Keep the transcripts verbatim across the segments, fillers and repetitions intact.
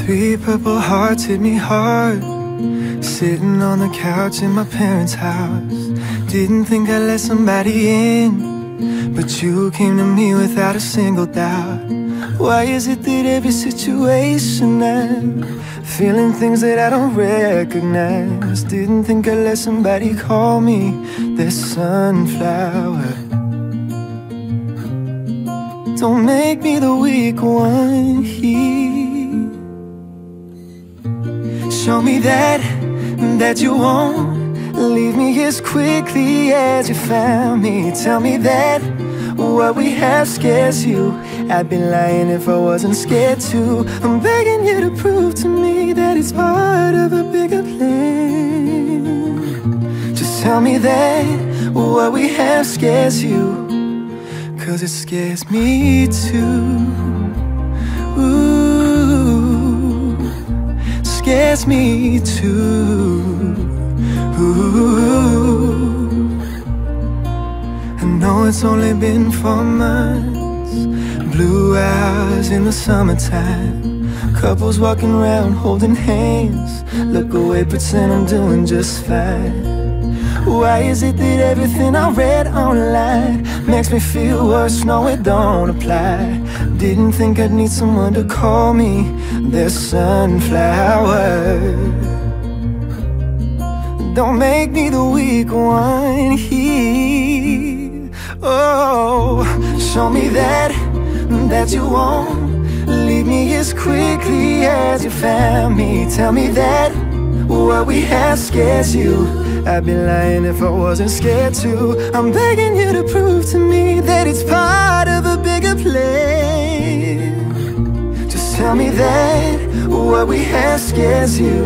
Three purple hearts hit me hard, sitting on the couch in my parents' house. Didn't think I'd let somebody in, but you came to me without a single doubt. Why is it that every situation I'm feeling things that I don't recognize? Didn't think I'd let somebody call me their sunflower. Don't make me the weak one here. Show me that, that you won't leave me as quickly as you found me. Tell me that what we have scares you. I'd be lying if I wasn't scared to. I'm begging you to prove to me that it's part of a bigger plan. Just tell me that what we have scares you, 'cause it scares me too. Ooh, scares me too. Ooh, I know it's only been four months, blue hours in the summertime, couples walking around holding hands, look away, pretend I'm doing just fine. Why is it that everything I read online makes me feel worse? No, it don't apply. Didn't think I'd need someone to call me their sunflower. Don't make me the weak one here. Oh, show me that, that you won't leave me as quickly as you found me. Tell me that what we have scares you. I'd be lying if I wasn't scared to. I'm begging you to prove to me that it's part of a bigger plan. Just tell me that what we have scares you.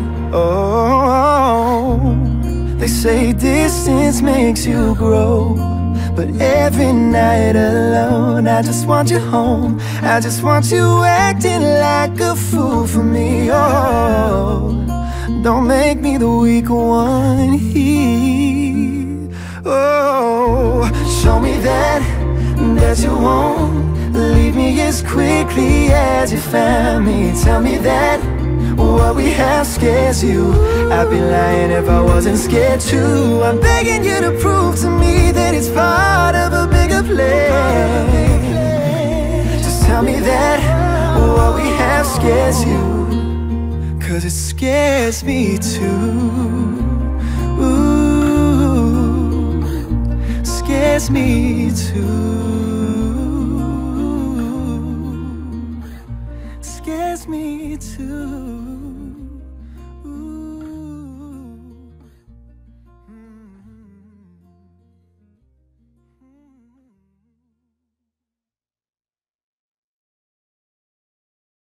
Oh, they say distance makes you grow, but every night alone I just want you home. I just want you acting like a fool for me. Oh, don't make me the weak one here. Oh, show me that, that you won't leave me as quickly as you found me. Tell me that what we have scares you. I'd be lying if I wasn't scared too. I'm begging you to prove to me that it's part of a bigger plan. Just tell me that what we have scares you, 'cause it scares me too. Ooh, scares me too. Scares me too.